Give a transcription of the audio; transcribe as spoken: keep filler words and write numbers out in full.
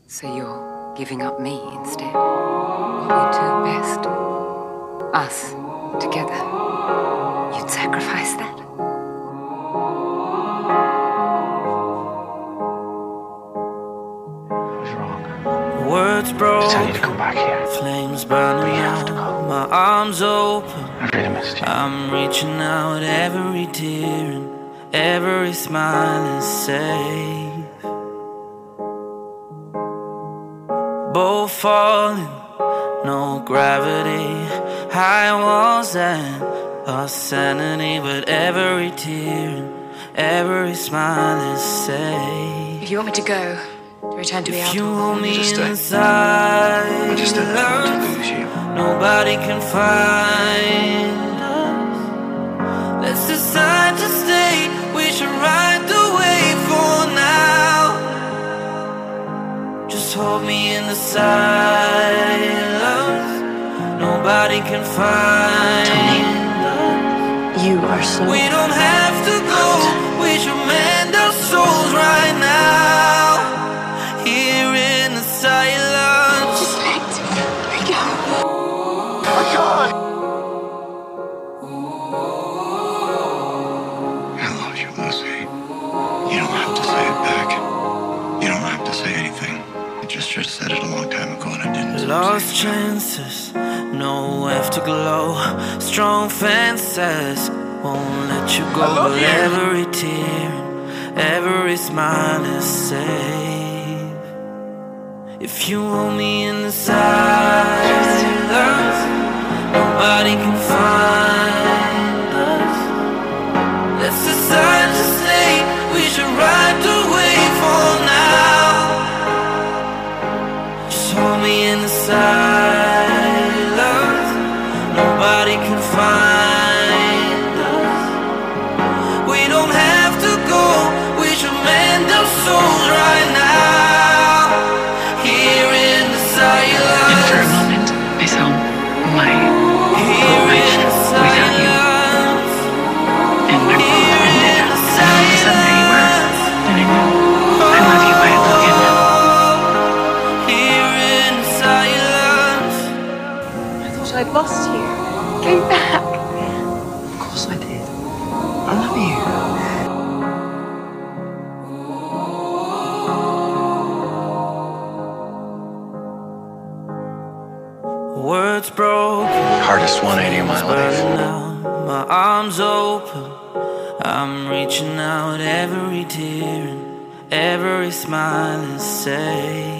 So you're giving up me instead? What we do best. Us, together. You'd sacrifice that? I was wrong. Words broke. I tell you to come back here. Flames burning out. My arms open. I've really missed you. I'm reaching out, every tear and every smile is safe. Both falling, no gravity, high walls and lost sanity, but every tear and every smile is safe. If you want me to go, to return to the If you outdoor, hold me Just stay. inside, I just don't know what to lose you. nobody can find us. Let's decide to stay. We should ride the wave for now. Just hold me in the silence. Nobody can find us. you are so... We don't have to go. We should mend our souls right now. Here in the silence. Just let me go. My God! I love you, Lucy. You don't have to say it back. You don't have to say anything. I just should have said it a long time ago and I didn't. Lost chances, no afterglow. Strong fences won't let you go. But you. every tear, every smile is safe. If you hold me in the silence, nobody can find us. Let's decide to stay. We should ride the wave for now. Just hold me in the silence. Nobody can find us. We don't have to go. We should mend our souls right now. Here in the silence. And for a moment, I saw my Here life in the without you. silence. And my world Here in ended. the And all of a sudden there you were. And I knew I love you by a token. Here in the silence. I thought I'd lost you. Go back. Of course I did. I love you. Words broken, Hardest one eighty mile burning leave. out. My arms open. I'm reaching out, every tear and every smile is safe.